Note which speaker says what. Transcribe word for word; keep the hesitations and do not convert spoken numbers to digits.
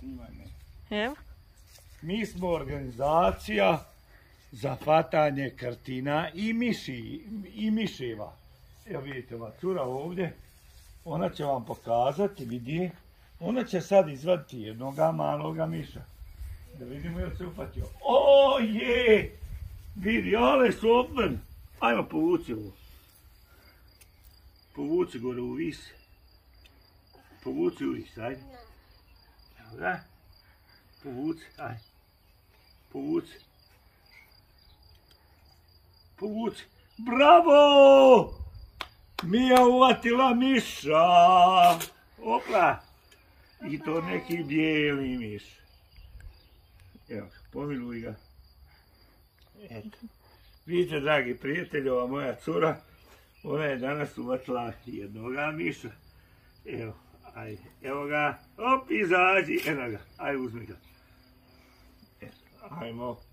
Speaker 1: snimaj me.
Speaker 2: Evo.
Speaker 1: Mi smo organizacija za hvatanje krtina i miši, i miševa. Evo vidite, ova cura ovdje, ona će vam pokazati, vidi, ona će sad izvaditi jednoga maloga miša. Da vidimo jel se upatio. O je! Vidi, ale super! Ajmo povuci ovo. Povuci gore u vis. Povuci u vis, ajde. Evo da. Povuci, ajde. Povuci. Povuci. Bravo! Mija uvatila miša. Opla. I to neki bijeli miš. Evo, pomiluj ga. Eto. Vidite, dragi prijatelji, ova moja cura, ona je danas uvatila jednoga miša. Evo, ajde, evo ga, op, izađi, eno ga, ajde uzmi ga. Eto, ajmo.